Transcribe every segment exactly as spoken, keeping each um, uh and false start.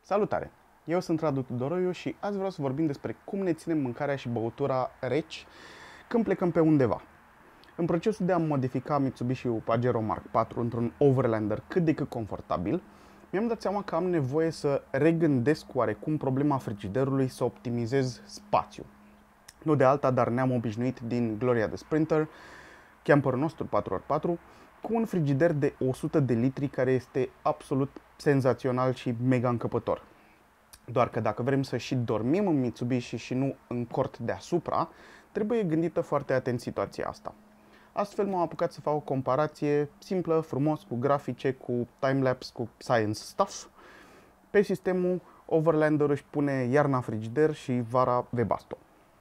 Salutare! Eu sunt Radu Tudoroiu și azi vreau să vorbim despre cum ne ținem mâncarea și băutura reci când plecăm pe undeva. În procesul de a modifica Mitsubishi Pajero Mark patru într-un Overlander cât de cât confortabil, mi-am dat seama că am nevoie să regândesc oarecum problema frigiderului, să optimizez spațiu. Nu de alta, dar ne-am obișnuit din gloria de Sprinter, camperul nostru patru pe patru, cu un frigider de o sută de litri care este absolut senzațional și mega încăpător. Doar că dacă vrem să și dormim în Mitsubishi și nu în cort deasupra, trebuie gândită foarte atent situația asta. Astfel m-am apucat să fac o comparație simplă, frumos, cu grafice, cu timelapse, cu science stuff. Pe sistemul Overlander își pune iarna frigider și vara Webasto.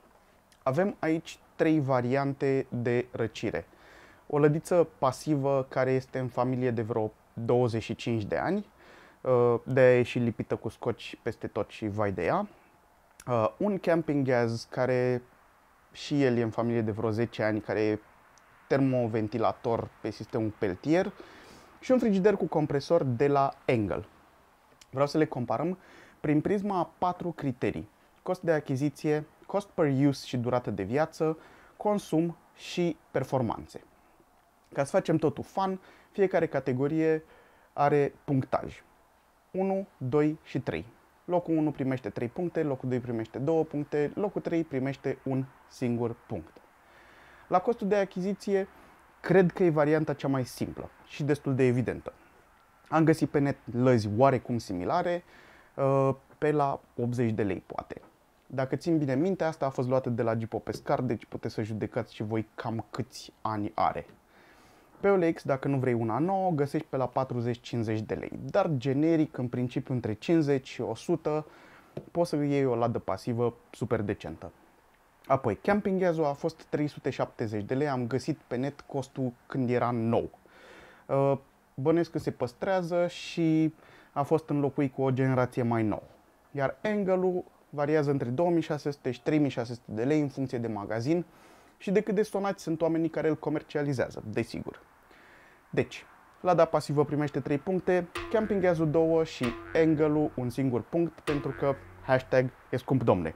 Avem aici trei variante de răcire. O lădiță pasivă care este în familie de vreo douăzeci și cinci de ani, de-aia e și lipită cu scoci peste tot și vai de ea. Un camping gas care și el e în familie de vreo zece ani, care e termoventilator pe sistemul Peltier, și un frigider cu compresor de la Engel. Vreau să le comparăm prin prisma a patru criterii: cost de achiziție, cost per use și durată de viață, consum și performanțe. Ca să facem totul fun, fiecare categorie are punctaj: unu, doi și trei. Locul unu primește trei puncte, locul doi primește două puncte, locul trei primește un singur punct. La costul de achiziție, cred că e varianta cea mai simplă și destul de evidentă. Am găsit pe net lăzi oarecum similare, pe la optzeci de lei poate. Dacă țin bine minte, asta a fost luată de la Gipo Pescar, deci puteți să judecați și voi cam câți ani are. Pe O L X, dacă nu vrei una nouă, găsești pe la patruzeci cincizeci de lei, dar generic, în principiu între cincizeci și o sută, poți să iei o ladă pasivă super decentă. Apoi, camping gas-ul a fost trei sute șaptezeci de lei, am găsit pe net costul când era nou. Bănuiesc că se păstrează și a fost înlocuit cu o generație mai nouă. Iar Engel-ul variază între două mii șase sute și trei mii șase sute de lei în funcție de magazin și de cât de sonați sunt oamenii care îl comercializează, desigur. Deci, lada pasivă primește trei puncte, camping gas-ul doi și Engel-ul un singur punct, pentru că hashtag e scump, domne.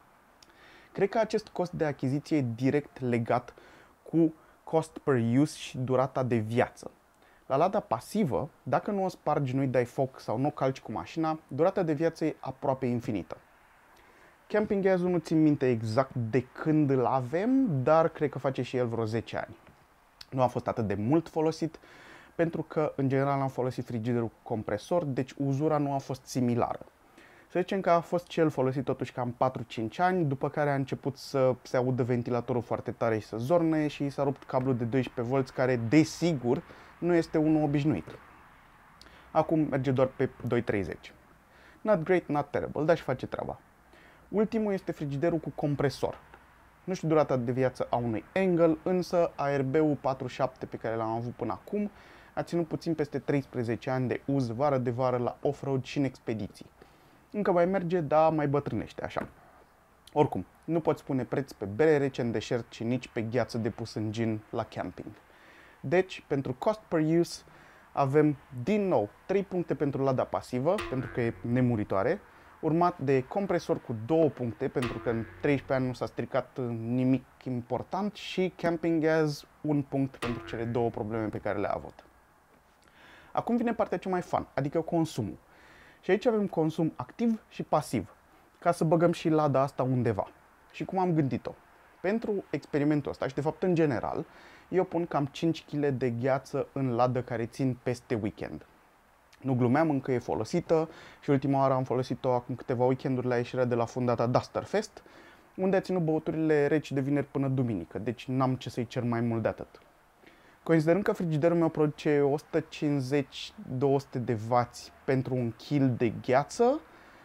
Cred că acest cost de achiziție e direct legat cu cost per use și durata de viață. La lada pasivă, dacă nu o spargi, nu-i dai foc sau nu o calci cu mașina, durata de viață e aproape infinită. Camping gas-ul nu țin minte exact de când îl avem, dar cred că face și el vreo zece ani. Nu a fost atât de mult folosit, pentru că în general am folosit frigiderul cu compresor, deci uzura nu a fost similară. Să zicem că a fost cel folosit totuși cam patru cinci ani, după care a început să se audă ventilatorul foarte tare și să zorne și s-a rupt cablul de doisprezece volți, care desigur nu este unul obișnuit. Acum merge doar pe doi treizeci. Not great, not terrible, dar și face treaba. Ultimul este frigiderul cu compresor. Nu știu durata de viață a unui Engel, însă A R B-ul patruzeci și șapte pe care l-am avut până acum a ținut puțin peste treisprezece ani de uz vară de vară la off-road și în expediții. Încă mai merge, dar mai bătrânește așa. Oricum, nu poți pune preț pe bere rece în deșert și nici pe gheață de pus în gin la camping. Deci, pentru cost per use, avem din nou trei puncte pentru lada pasivă, pentru că e nemuritoare, urmat de compresor cu două puncte, pentru că în treisprezece ani nu s-a stricat nimic important, și camping gas un punct pentru cele două probleme pe care le-a avut. Acum vine partea cea mai fun, adică consumul. Și aici avem consum activ și pasiv, ca să băgăm și lada asta undeva. Și cum am gândit-o? Pentru experimentul ăsta și de fapt în general, eu pun cam cinci kilograme de gheață în ladă care țin peste weekend. Nu glumeam, încă e folosită și ultima oară am folosit-o acum câteva weekenduri la ieșirea de la fundata Dusterfest, unde a ținut băuturile reci de vineri până duminică, deci n-am ce să-i cer mai mult de atât. Considerând că frigiderul meu produce o sută cincizeci - două sute de wați pentru un kil de gheață,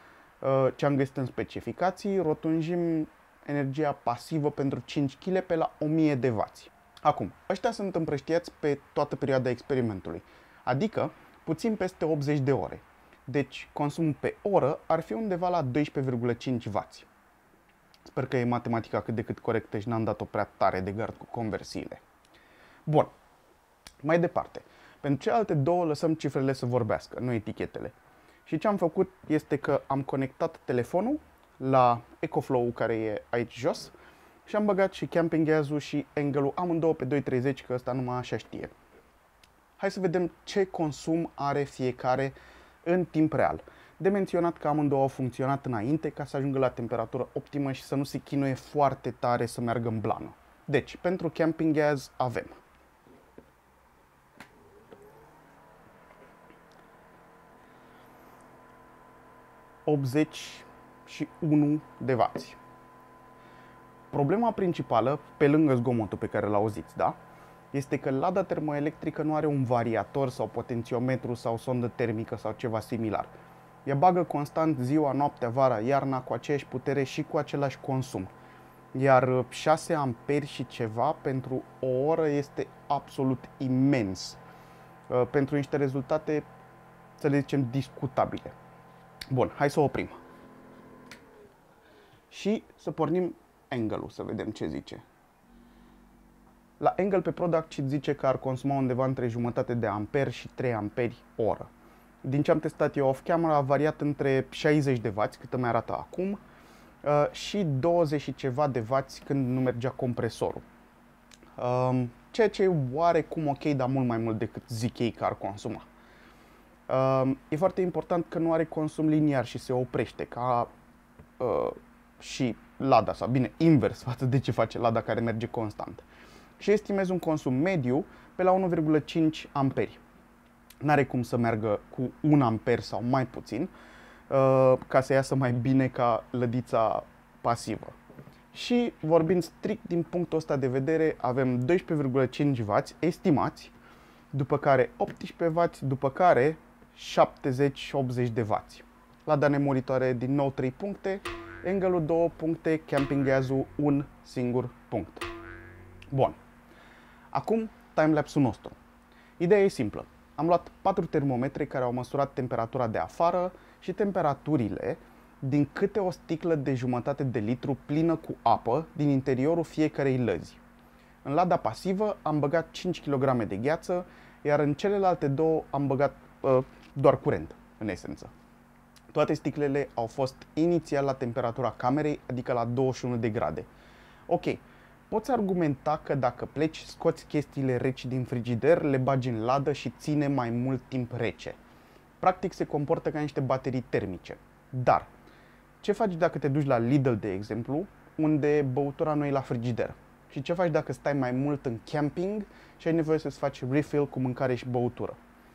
ce am găsit în specificații, rotunjim energia pasivă pentru cinci kilograme pe la o mie de wați. Acum, ăștia sunt împrăștiați pe toată perioada experimentului, adică puțin peste optzeci de ore. Deci consumul pe oră ar fi undeva la doisprezece virgulă cinci wați. Sper că e matematica cât de cât corectă și n-am dat-o prea tare de gard cu conversiile. Bun, mai departe. Pentru celelalte două lăsăm cifrele să vorbească, nu etichetele. Și ce am făcut este că am conectat telefonul la EcoFlow-ul care e aici jos și am băgat și camping gas-ul și angle-ul amândouă pe doi treizeci, că ăsta numai așa știe. Hai să vedem ce consum are fiecare în timp real. De menționat că amândouă au funcționat înainte ca să ajungă la temperatură optimă și să nu se chinuie foarte tare să meargă în blană. Deci, pentru camping gas avem optzeci și unu de wați. Problema principală, pe lângă zgomotul pe care l auziți, da? Este că lada termoelectrică nu are un variator sau potențiometru sau sondă termică sau ceva similar. Ea bagă constant ziua, noaptea, vara, iarna cu aceeași putere și cu același consum. Iar șase amperi și ceva pentru o oră este absolut imens. Pentru niște rezultate, să le zicem, discutabile. Bun, hai să o oprim. Și să pornim angle-ul, să vedem ce zice. La angle pe product sheet zice că ar consuma undeva între jumătate de amperi și trei amperi oră. Din ce am testat eu off-camera a variat între șaizeci de wați, cât îmi arată acum, și douăzeci și ceva de wați când nu mergea compresorul. Ceea ce e oarecum ok, dar mult mai mult decât zic ei că ar consuma. E foarte important că nu are consum liniar și se oprește, ca și lada, sau bine, invers față de ce face lada care merge constant. Și estimez un consum mediu pe la unu virgulă cinci amperi. N-are cum să meargă cu un amper sau mai puțin, ca să iasă mai bine ca lădița pasivă. Și vorbind strict din punctul ăsta de vedere, avem doisprezece virgulă cinci wați estimați, după care optsprezece wați, după care șaptezeci optzeci de wați. Lada nemuritoare din nou trei puncte, angle-ul două puncte, camping gas-ul un singur punct. Bun. Acum timelapse-ul nostru. Ideea e simplă. Am luat patru termometri care au măsurat temperatura de afară și temperaturile din câte o sticlă de jumătate de litru plină cu apă din interiorul fiecarei lăzi. În lada pasivă am băgat cinci kilograme de gheață, iar în celelalte două am băgat uh, doar curent, în esență. Toate sticlele au fost inițial la temperatura camerei, adică la douăzeci și unu de grade. Ok, poți argumenta că dacă pleci, scoți chestiile reci din frigider, le bagi în ladă și ține mai mult timp rece. Practic se comportă ca niște baterii termice. Dar, ce faci dacă te duci la Lidl, de exemplu, unde băutura nu e la frigider? Și ce faci dacă stai mai mult în camping și ai nevoie să-ți faci refill cu mâncare și băutură?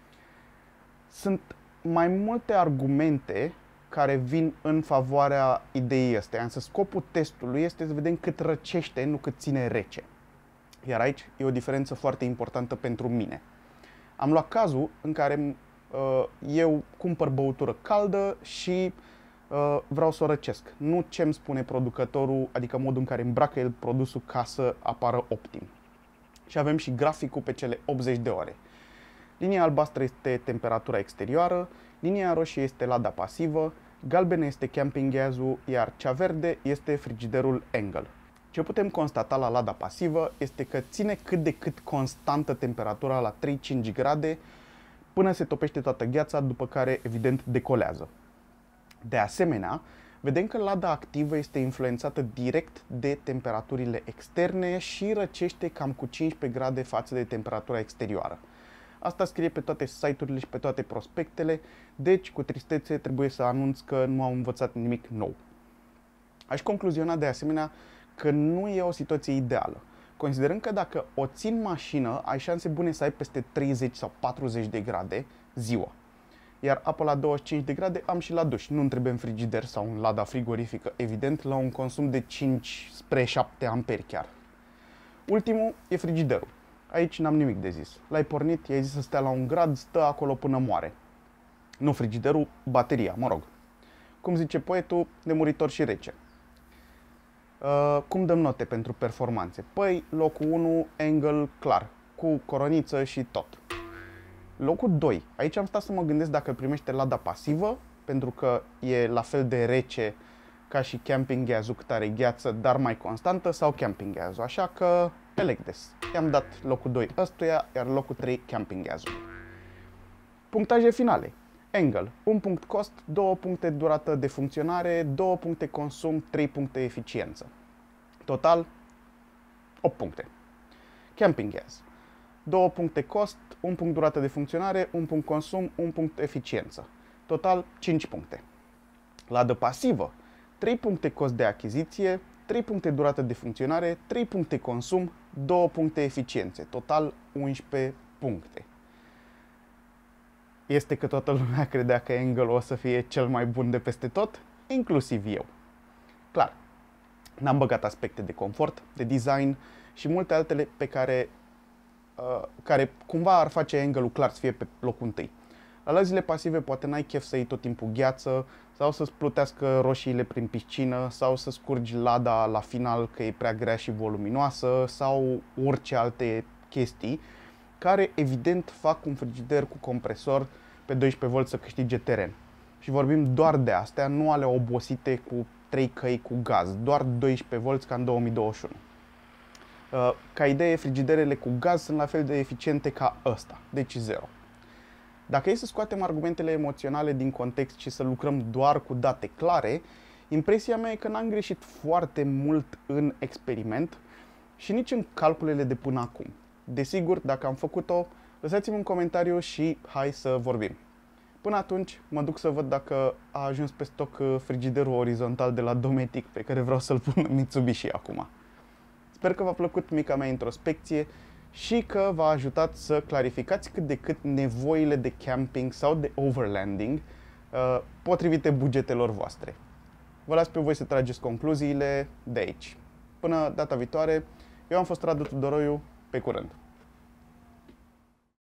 Sunt mai multe argumente care vin în favoarea ideii astea, însă scopul testului este să vedem cât răcește, nu cât ține rece. Iar aici e o diferență foarte importantă pentru mine. Am luat cazul în care uh, eu cumpăr băutură caldă și uh, vreau să o răcesc. Nu ce îmi spune producătorul, adică modul în care îmbracă el produsul ca să apară optim. Și avem și graficul pe cele optzeci de ore. Linia albastră este temperatura exterioară, linia roșie este lada pasivă, galbenă este camping gas-ul, iar cea verde este frigiderul angle. Ce putem constata la lada pasivă este că ține cât de cât constantă temperatura la trei cinci grade până se topește toată gheața, după care evident decolează. De asemenea, vedem că lada activă este influențată direct de temperaturile externe și răcește cam cu cincisprezece grade față de temperatura exterioară. Asta scrie pe toate site-urile și pe toate prospectele, deci cu tristețe trebuie să anunț că nu am învățat nimic nou. Aș concluziona de asemenea că nu e o situație ideală, considerând că dacă o ții în mașină, ai șanse bune să ai peste treizeci sau patruzeci de grade ziua. Iar apă la douăzeci și cinci de grade am și la duș, nu-mi trebuie în frigider sau în lada frigorifică, evident, la un consum de cinci spre șapte amperi chiar. Ultimul e frigiderul. Aici n-am nimic de zis. L-ai pornit, i-ai zis să stea la un grad, stă acolo până moare. Nu frigiderul, bateria, mă rog. Cum zice poetul, nemuritor și rece. Uh, cum dăm note pentru performanțe? Păi, locul unu, angle clar, cu coroniță și tot. Locul doi, aici am stat să mă gândesc dacă primește lada pasivă, pentru că e la fel de rece ca și camping gas-ul, cât are gheață, dar mai constantă, sau camping gas-ul, așa că Elecdes. I-am dat locul doi ăstuia, iar locul trei camping gas-ul. Punctaje finale. Angle, un punct cost, doi puncte durată de funcționare, doi puncte consum, trei puncte eficiență. Total, opt puncte. Camping gas, doi puncte cost, un punct durată de funcționare, un punct consum, un punct eficiență. Total, cinci puncte. Ladă pasivă, trei puncte cost de achiziție, trei puncte durată de funcționare, trei puncte consum, doi puncte eficiențe. Total, unsprezece puncte. Este că toată lumea credea că Angle o să fie cel mai bun de peste tot, inclusiv eu. Clar, n-am băgat aspecte de confort, de design și multe altele pe care, uh, care cumva ar face Angle-ul clar să fie pe locul întâi. La lăzile pasive poate n-ai chef să iei tot timpul gheață sau să-ți plutească roșiile prin piscină sau să scurgi lada la final că e prea grea și voluminoasă sau orice alte chestii care evident fac un frigider cu compresor pe doisprezece volți să câștige teren. Și vorbim doar de astea, nu ale obosite cu trei căi cu gaz, doar doisprezece volți ca în două mii douăzeci și unu. Ca idee, frigiderele cu gaz sunt la fel de eficiente ca ăsta, deci zero. Dacă e să scoatem argumentele emoționale din context și să lucrăm doar cu date clare, impresia mea e că n-am greșit foarte mult în experiment și nici în calculele de până acum. Desigur, dacă am făcut-o, lăsați-mi un comentariu și hai să vorbim. Până atunci, mă duc să văd dacă a ajuns pe stoc frigiderul orizontal de la Dometic pe care vreau să-l pun în Mitsubishi acum. Sper că v-a plăcut mica mea introspecție și că v-a ajutat să clarificați cât de cât nevoile de camping sau de overlanding uh, potrivite bugetelor voastre. Vă las pe voi să trageți concluziile de aici. Până data viitoare, eu am fost Radu Tudoroiu, pe curând!